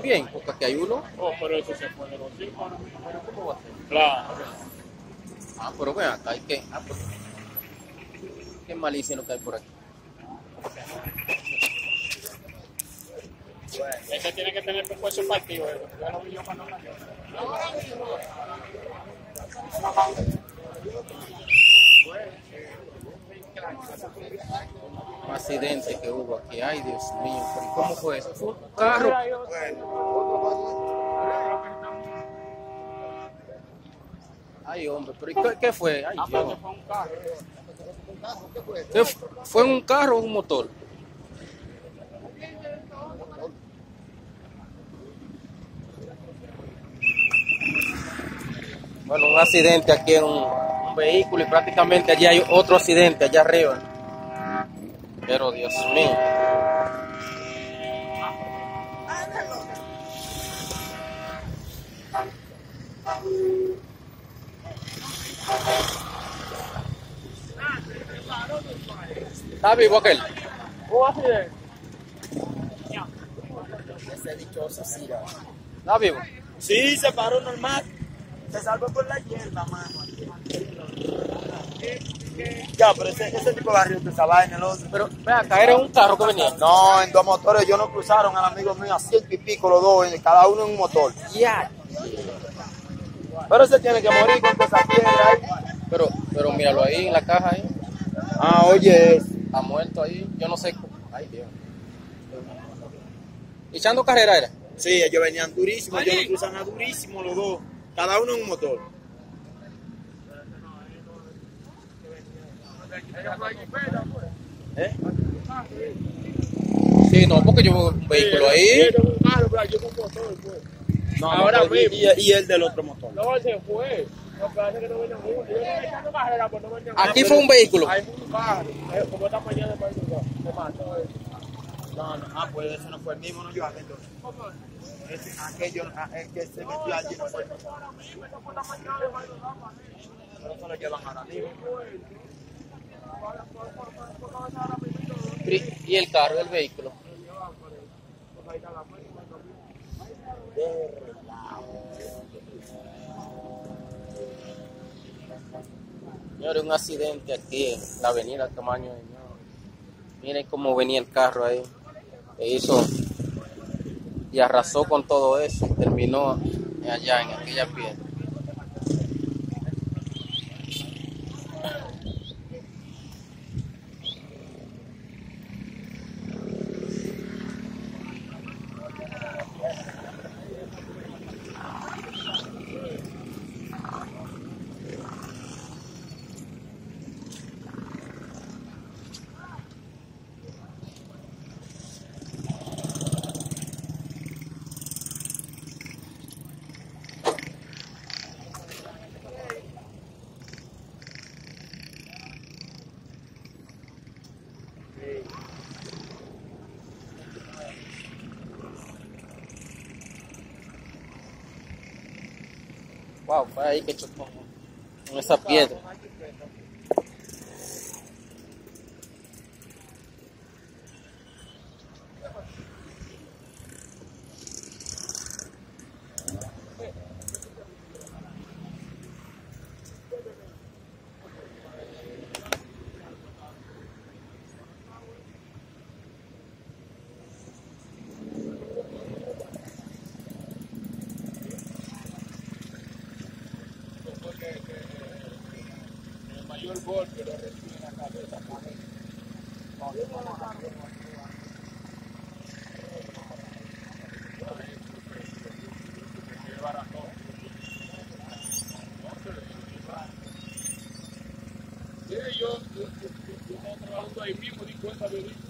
también, porque aquí hay uno. Oh, pero eso se fue de los hijos. Pero ¿cómo va a ser? Claro. Ah, pero ven acá, hay que... Ah, pues, qué malicia lo que hay por aquí. Ese tiene que tener su partido. Ya lo vi yo cuando nació. Un accidente que hubo aquí. Ay, Dios mío, pero ¿cómo fue eso? Fue un carro. Ay, hombre, pero ¿qué fue? Ay, Dios. Fue un carro. ¿Fue en un carro o un motor? Bueno, un accidente aquí en un vehículo y prácticamente allí hay otro accidente allá arriba. Pero Dios mío. ¿Está vivo aquel? ¿Hubo accidente? Ese dichoso Cira. ¿Está vivo? Sí, se paró normal. Se salvó por la hierba, mano. Ya, pero ese tipo de barrio de esa vaina, el otro. Pero ve acá, era un carro que venía. No, en dos motores ellos no cruzaron al amigo mío a 100 y pico los dos, cada uno en un motor. Ya. Pero se tiene que morir con toda esa piedra ahí. Pero míralo ahí en la caja ahí. Ah, oye. Está muerto ahí. Yo no sé. Ay, Dios. ¿Echando carrera era? Sí, ellos venían durísimos, ellos no cruzan a durísimo los dos, cada uno en un motor. ¿Eh? Sí, no, porque yo veo un vehículo ahí. No, Ahora motor, mismo. y el del otro motor. No, se fue. No, parece que no venían juntos. Yo no echando carrera, pero no venían Aquí fue un vehículo. Hay un carro. Como esta mañana de madrugada. Se mató. No, pues ese no fue el mismo, no yo entonces. Aquello, el que se metió allí no fue el mismo. Pero eso lo llevan ahora mismo. ¿Y el carro, el vehículo? Señores, un accidente aquí en la avenida Camaño. Miren cómo venía el carro ahí. E hizo y arrasó con todo eso. Y terminó allá en aquella piedra. Wow, fue ahí que chocó con esa piedra. El mayor golpe lo recibe en la cabeza. Yo estaba trabajando ahí mismo, di cuenta de